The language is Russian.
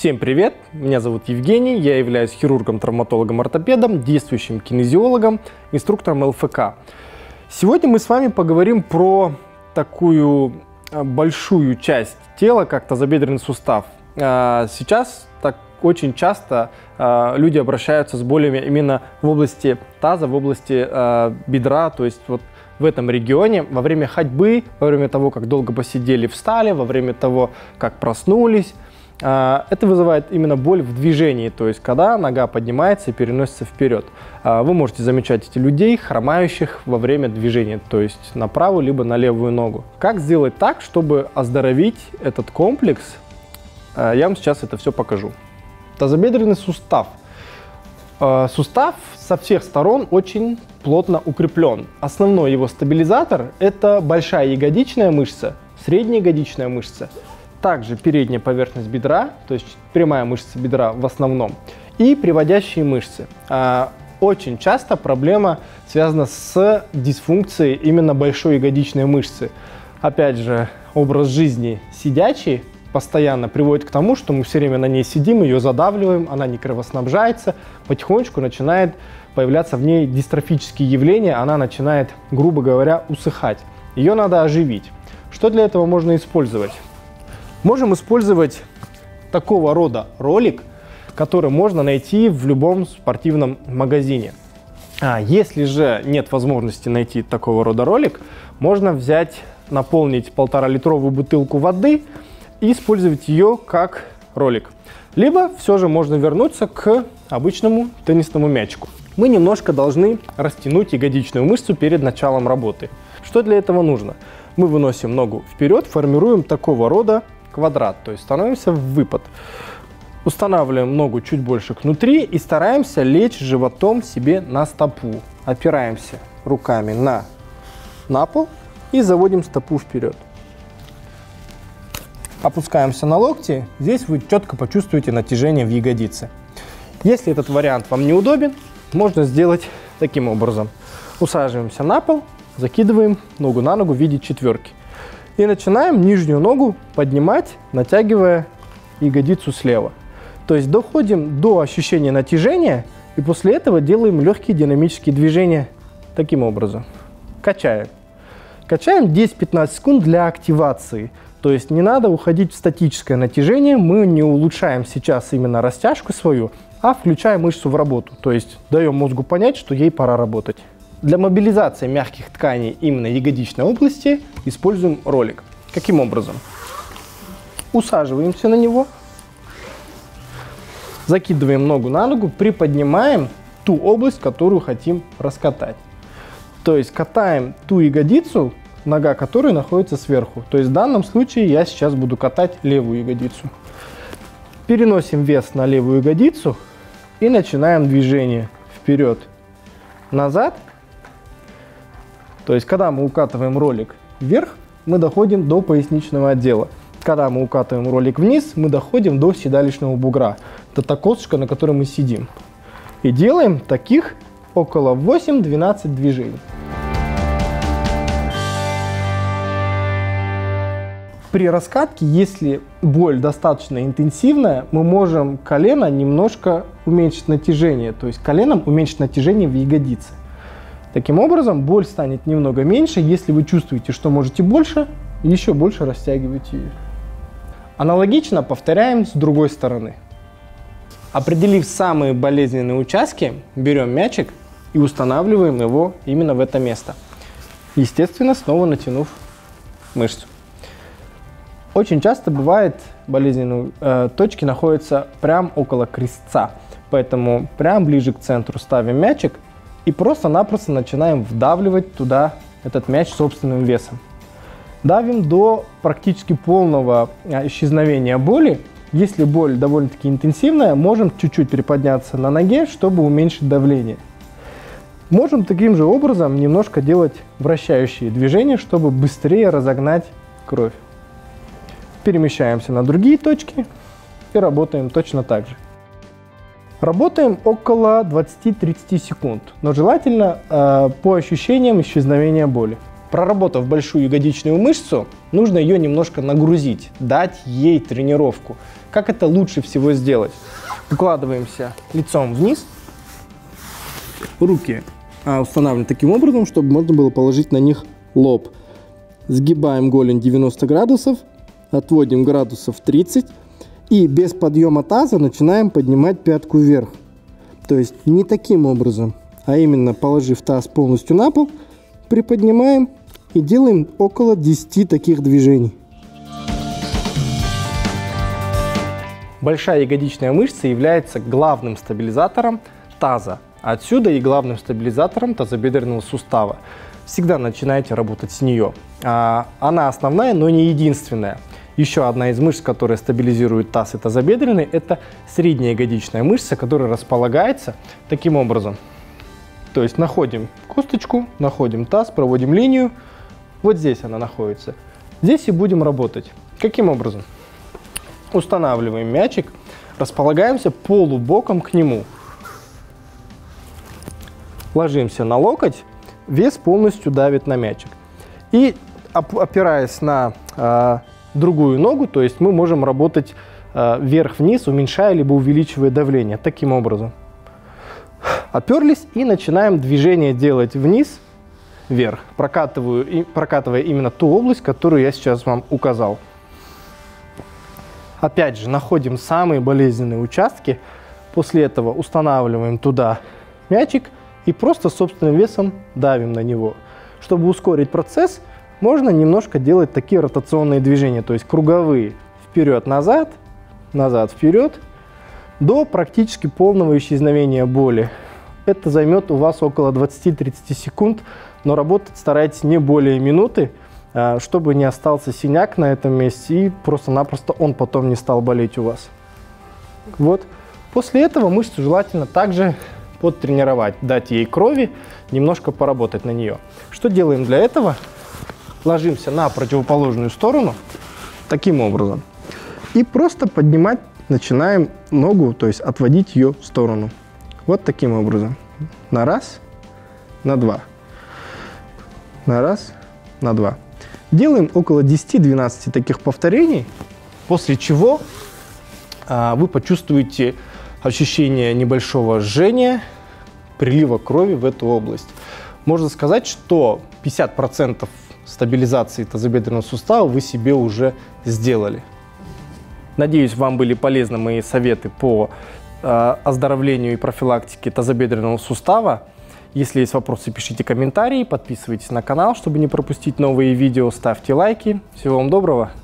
Всем привет! Меня зовут Евгений, я являюсь хирургом-травматологом-ортопедом, действующим кинезиологом, инструктором ЛФК. Сегодня мы с вами поговорим про такую большую часть тела, как тазобедренный сустав. Сейчас очень часто люди обращаются с болями именно в области таза, в области бедра, то есть вот в этом регионе во время ходьбы, во время того, как долго посидели, встали, во время того, как проснулись. Это вызывает именно боль в движении, то есть когда нога поднимается и переносится вперед. Вы можете замечать этих людей, хромающих во время движения, то есть на правую либо на левую ногу. Как сделать так, чтобы оздоровить этот комплекс? Я вам сейчас это все покажу. Тазобедренный сустав. Сустав со всех сторон очень плотно укреплен. Основной его стабилизатор – это большая ягодичная мышца, средняя ягодичная мышца, также передняя поверхность бедра, то есть прямая мышца бедра в основном, и приводящие мышцы. Очень часто проблема связана с дисфункцией именно большой ягодичной мышцы. Опять же, образ жизни сидячий постоянно приводит к тому, что мы все время на ней сидим, ее задавливаем, она не кровоснабжается, потихонечку начинает появляться в ней дистрофические явления, она начинает, грубо говоря, усыхать. Ее надо оживить. Что для этого можно использовать? Можем использовать такого рода ролик, который можно найти в любом спортивном магазине. Если же нет возможности найти такого рода ролик, можно наполнить 1,5-литровую бутылку воды и использовать ее как ролик. Либо все же можно вернуться к обычному теннисному мячику. Мы немножко должны растянуть ягодичную мышцу перед началом работы. Что для этого нужно? Мы выносим ногу вперед, формируем такого рода квадрат, то есть становимся в выпад. Устанавливаем ногу чуть больше внутри и стараемся лечь животом себе на стопу. Опираемся руками на пол и заводим стопу вперед. Опускаемся на локти, здесь вы четко почувствуете натяжение в ягодице. Если этот вариант вам неудобен, можно сделать таким образом. Усаживаемся на пол, закидываем ногу на ногу в виде четверки. И начинаем нижнюю ногу поднимать, натягивая ягодицу слева. То есть доходим до ощущения натяжения и после этого делаем легкие динамические движения таким образом. Качаем. Качаем 10-15 секунд для активации. То есть не надо уходить в статическое натяжение, мы не улучшаем сейчас именно растяжку свою, а включаем мышцу в работу. То есть даем мозгу понять, что ей пора работать. Для мобилизации мягких тканей именно ягодичной области используем ролик. Каким образом? Усаживаемся на него, закидываем ногу на ногу, приподнимаем ту область, которую хотим раскатать. То есть катаем ту ягодицу, нога которой находится сверху. То есть в данном случае я сейчас буду катать левую ягодицу. Переносим вес на левую ягодицу и начинаем движение вперед-назад. То есть, когда мы укатываем ролик вверх, мы доходим до поясничного отдела. Когда мы укатываем ролик вниз, мы доходим до седалищного бугра. Это та косточка, на которой мы сидим. И делаем таких около 8-12 движений. При раскатке, если боль достаточно интенсивная, мы можем колено немножко уменьшить натяжение. То есть коленом уменьшить натяжение в ягодице. Таким образом, боль станет немного меньше. Если вы чувствуете, что можете больше, еще больше растягивайте ее. Аналогично повторяем с другой стороны. Определив самые болезненные участки, берем мячик и устанавливаем его именно в это место. Естественно, снова натянув мышцу. Очень часто бывает, болезненные точки находятся прямо около крестца. Поэтому прямо ближе к центру ставим мячик и просто-напросто начинаем вдавливать туда этот мяч собственным весом. Давим до практически полного исчезновения боли. Если боль довольно-таки интенсивная, можем чуть-чуть приподняться на ноге, чтобы уменьшить давление. Можем таким же образом немножко делать вращающие движения, чтобы быстрее разогнать кровь. Перемещаемся на другие точки и работаем точно так же. Работаем около 20-30 секунд, но желательно по ощущениям исчезновения боли. Проработав большую ягодичную мышцу, нужно ее немножко нагрузить, дать ей тренировку. Как это лучше всего сделать? Укладываемся лицом вниз, руки устанавливаем таким образом, чтобы можно было положить на них лоб. Сгибаем голень 90 градусов, отводим градусов 30 и без подъема таза начинаем поднимать пятку вверх. То есть не таким образом, а именно положив таз полностью на пол, приподнимаем и делаем около 10 таких движений. Большая ягодичная мышца является главным стабилизатором таза. Отсюда и главным стабилизатором тазобедренного сустава. Всегда начинайте работать с нее. Она основная, но не единственная. Еще одна из мышц, которая стабилизирует таз и тазобедренный, это средняя ягодичная мышца, которая располагается таким образом. То есть находим косточку, находим таз, проводим линию. Вот здесь она находится. Здесь и будем работать. Каким образом? Устанавливаем мячик, располагаемся полубоком к нему. Ложимся на локоть, вес полностью давит на мячик. И опираясь на другую ногу, то есть мы можем работать вверх-вниз, уменьшая либо увеличивая давление. Таким образом. Оперлись и начинаем движение делать вниз-вверх, прокатывая именно ту область, которую я сейчас вам указал. Опять же, находим самые болезненные участки. После этого устанавливаем туда мячик и просто собственным весом давим на него. Чтобы ускорить процесс, можно немножко делать такие ротационные движения, то есть круговые. Вперед-назад, назад-вперед, до практически полного исчезновения боли. Это займет у вас около 20-30 секунд, но работать старайтесь не более минуты, чтобы не остался синяк на этом месте и просто-напросто он потом не стал болеть у вас. Вот. После этого мышцу желательно также подтренировать, дать ей крови, немножко поработать на нее. Что делаем для этого? Ложимся на противоположную сторону таким образом и просто поднимать начинаем ногу, то есть отводить ее в сторону. Вот таким образом. На раз, на два. На раз, на два. Делаем около 10-12 таких повторений, после чего вы почувствуете ощущение небольшого жжения, прилива крови в эту область. Можно сказать, что 50% стабилизации тазобедренного сустава вы себе уже сделали. Надеюсь, вам были полезны мои советы по оздоровлению и профилактике тазобедренного сустава. Если есть вопросы, пишите комментарии, подписывайтесь на канал, чтобы не пропустить новые видео, ставьте лайки. Всего вам доброго!